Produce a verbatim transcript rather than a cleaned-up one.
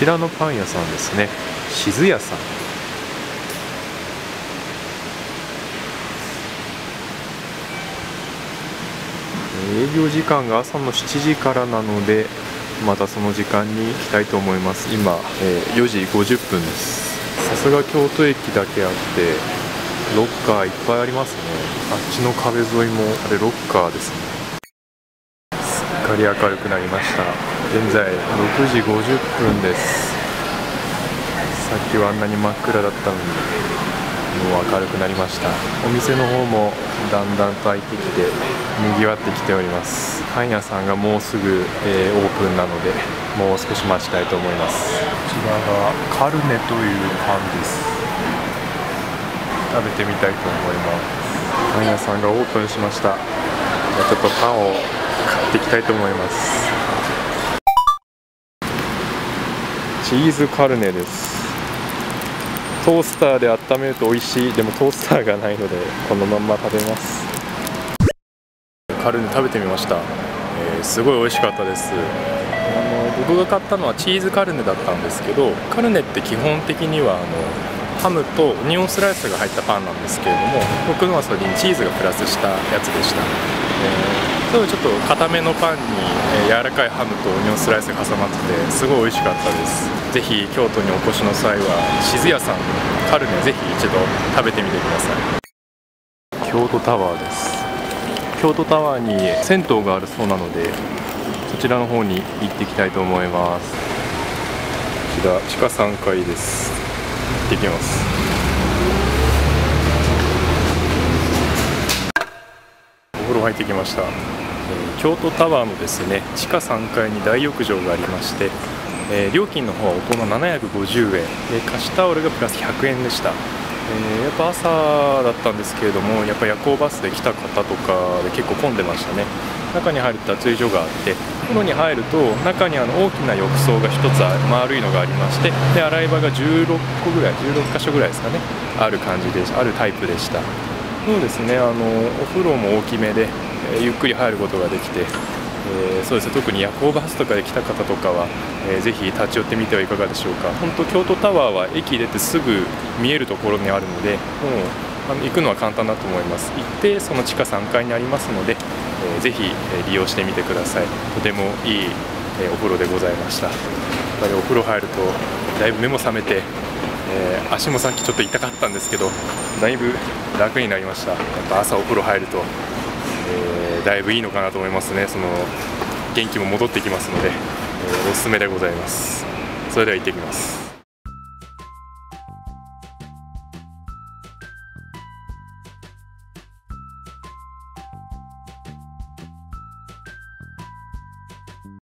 ちらのパン屋さんですね。静屋さん。営業時間が朝のしちじからなので、またその時間に行きたいと思います。今、えー、よじごじゅっぷんです。さすが京都駅だけあってロッカーいっぱいありますね。あっちの壁沿いもあれロッカーですね。すっかり明るくなりました。現在ろくじごじゅっぷんです。さっきはあんなに真っ暗だったのにもう明るくなりました。お店の方もだんだんと開いてきて賑わってきております。パン屋さんがもうすぐ、えー、オープンなのでもう少し待ちたいと思います。こちらがカルネというパンです。食べてみたいと思います。パン屋さんがオープンしました。ちょっとパンを買っていきたいと思います。チーズカルネです。トースターで温めると美味しい。でもトースターがないのでこのまんま食べます。カルネ食べてみました。えー、すごい美味しかったです。あの僕が買ったのはチーズカルネだったんですけど、カルネって基本的にはあのハムとオニオンスライスが入ったパンなんですけれども、僕のはそれにチーズがプラスしたやつでした。えー、ちょっと固めのパンに、えー、柔らかいハムとオニオンスライスが挟まっててすごい美味しかったです。ぜひ京都にお越しの際は静屋さんのカルネぜひ一度食べてみてください。京都タワーです。京都タワーに銭湯があるそうなのでそちらの方に行ってきたいと思います。こちら地下さんがいです。行ってきます。お風呂入ってきました。京都タワーのですね地下さんがいに大浴場がありまして、えー、料金の方は大人ななひゃくごじゅうえんで貸しタオルがプラスひゃくえんでした。えー、やっぱ朝だったんですけれども、やっぱ夜行バスで来た方とかで結構混んでましたね。中に入ると脱衣所があって、風呂に入ると中にあの大きな浴槽がひとつ丸いのがありまして、で洗い場がじゅうろっこぐらいじゅうろっかしょぐらいですかね、ある感じであるタイプでした。そうですね、あのお風呂も大きめで、えー、ゆっくり入ることができて、えー、そうですね、特に夜行バスとかで来た方とかは、えー、ぜひ立ち寄ってみてはいかがでしょうか。本当京都タワーは駅出てすぐ見えるところにあるので、もうあの行くのは簡単だと思います。行ってその地下さんがいにありますので、えー、ぜひ、えー、利用してみてください。とてもいい、えー、お風呂でございました。やっぱりお風呂入るとだいぶ目も覚めて、えー、足もさっきちょっと痛かったんですけどだいぶ楽になりました。やっぱ朝お風呂入ると、えー、だいぶいいのかなと思いますね。その元気も戻ってきますので、えー、おすすめでございます。それでは行ってきます。